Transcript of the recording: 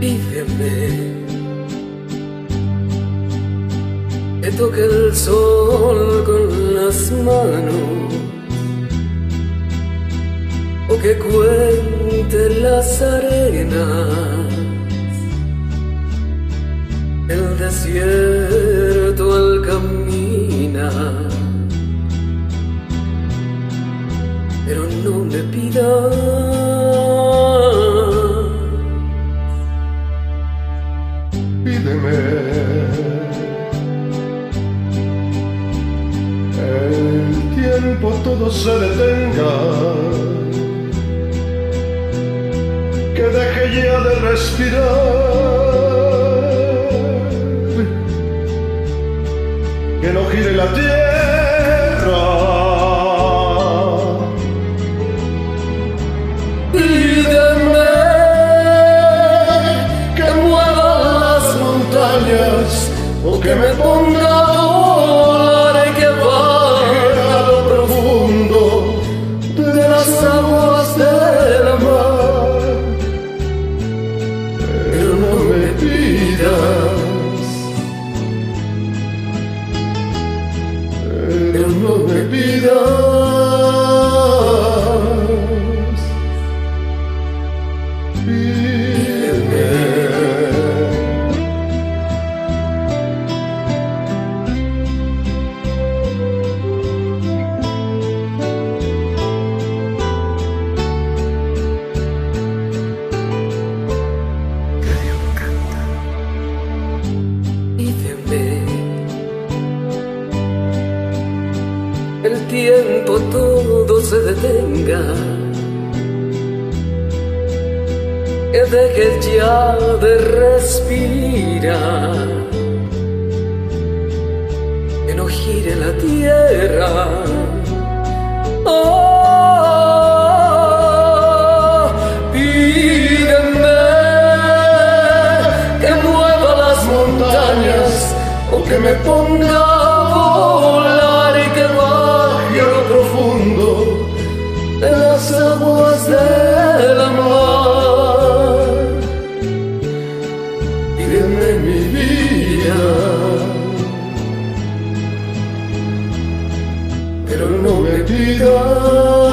Pídeme que toque el sol con las manos o que cuente las arenas, el desierto al caminar. Pero no me pidas, pídeme el tiempo todo se detenga, que deje ya de respirar, que no gire la tierra. Pídeme que mueva las montañas o que me ponga a volar y que baje a lo profundo de las aguas de la mar. Pero no me pidas, pero no me pidas. El tiempo todo se detenga, que deje ya de respirar, que no gire la tierra. Oh, pídeme que mueva las montañas o que me ponga a volar y que baje a lo profundo de las aguas de la mar. Pídeme mi vida, pero no me pidas.